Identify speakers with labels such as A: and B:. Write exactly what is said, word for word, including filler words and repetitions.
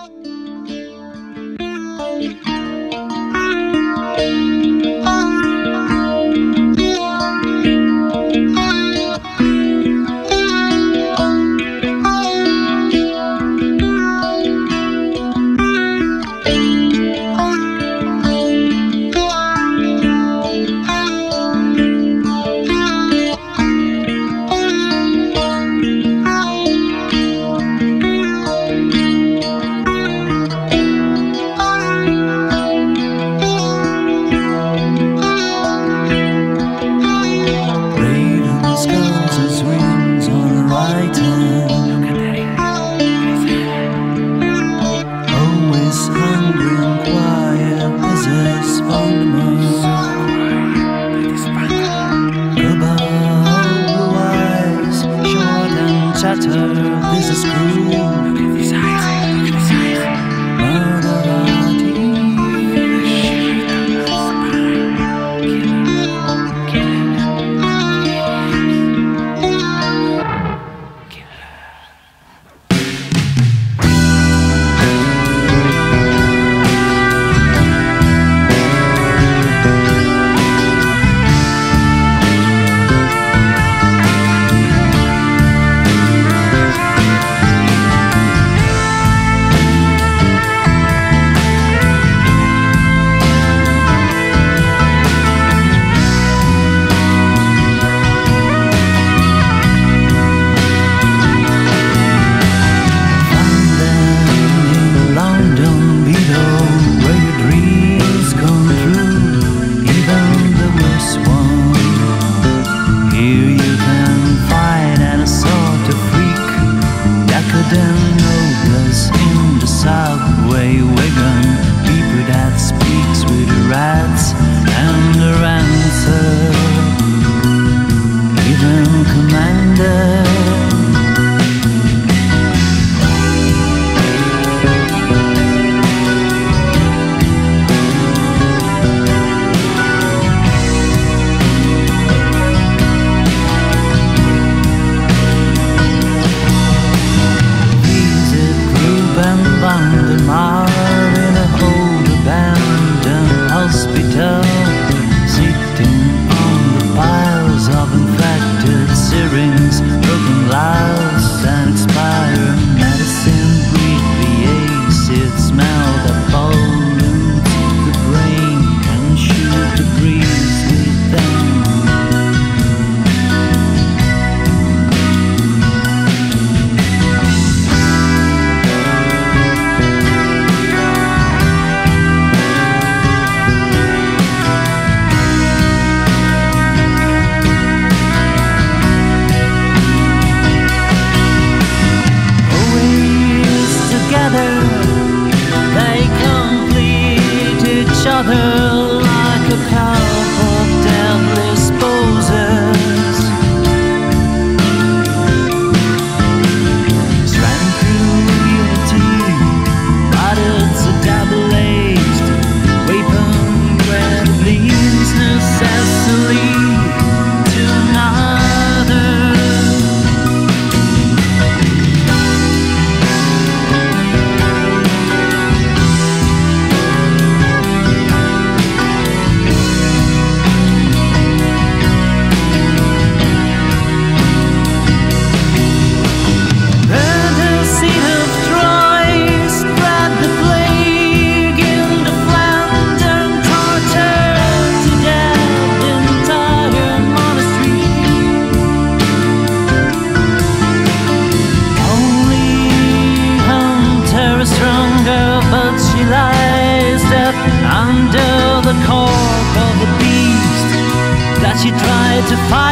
A: This is cool. Look at these eyes. Look at these eyes. Murderati. Killer. Killer. In the subway wagon, people that speaks with the rats and the ransom, even commander. In a old abandoned hospital, sitting on the piles of infected syringes, broken glass and expired medicine. Breathe the acid smell that pollutes the brain and shoot the breeze with them. They complete each other like a couple of deadly poses. Strand through unity, but it's a double-aged weapon where it leads necessarily to another. Under the corpse of the beast that she tried to fight.